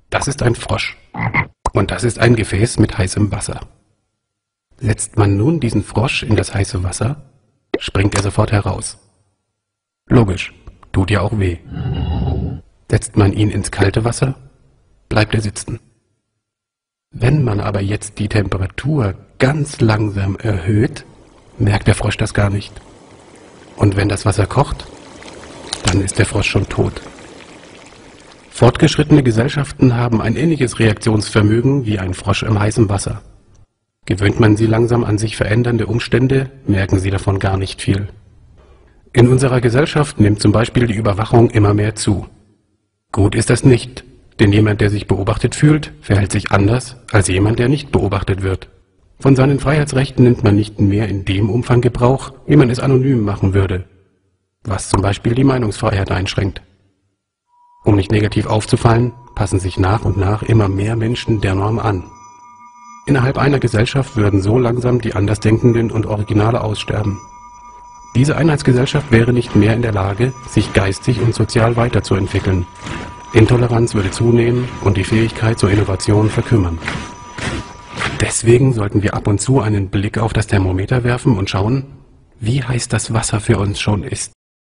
Das ist ein Frosch. Und das ist ein Gefäß mit heißem Wasser. Setzt man nun diesen Frosch in das heiße Wasser, springt er sofort heraus. Logisch, tut ja auch weh. Setzt man ihn ins kalte Wasser, bleibt er sitzen. Wenn man aber jetzt die Temperatur ganz langsam erhöht, merkt der Frosch das gar nicht. Und wenn das Wasser kocht, dann ist der Frosch schon tot. Fortgeschrittene Gesellschaften haben ein ähnliches Reaktionsvermögen wie ein Frosch im heißen Wasser. Gewöhnt man sie langsam an sich verändernde Umstände, merken sie davon gar nicht viel. In unserer Gesellschaft nimmt zum Beispiel die Überwachung immer mehr zu. Gut ist das nicht, denn jemand, der sich beobachtet fühlt, verhält sich anders als jemand, der nicht beobachtet wird. Von seinen Freiheitsrechten nimmt man nicht mehr in dem Umfang Gebrauch, wie man es anonym machen würde, was zum Beispiel die Meinungsfreiheit einschränkt. Um nicht negativ aufzufallen, passen sich nach und nach immer mehr Menschen der Norm an. Innerhalb einer Gesellschaft würden so langsam die Andersdenkenden und Originale aussterben. Diese Einheitsgesellschaft wäre nicht mehr in der Lage, sich geistig und sozial weiterzuentwickeln. Intoleranz würde zunehmen und die Fähigkeit zur Innovation verkümmern. Deswegen sollten wir ab und zu einen Blick auf das Thermometer werfen und schauen, wie heiß das Wasser für uns schon ist.